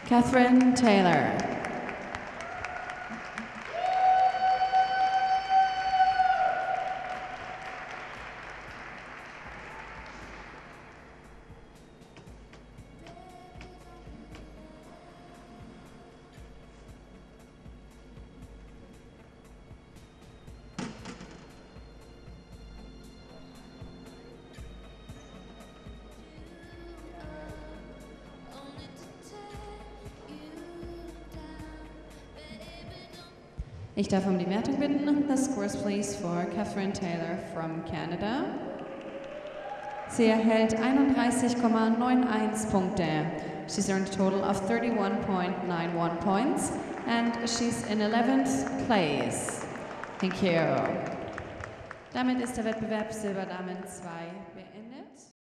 Catherine Taylor. Ich darf um die Wertung bitten. The scores please for Catherine Taylor from Canada. Sie erhält 31,91 Punkte. She's earned a total of 31.91 points and she's in 11th place. Thank you. Damit ist der Wettbewerb Silberdamen 2 beendet.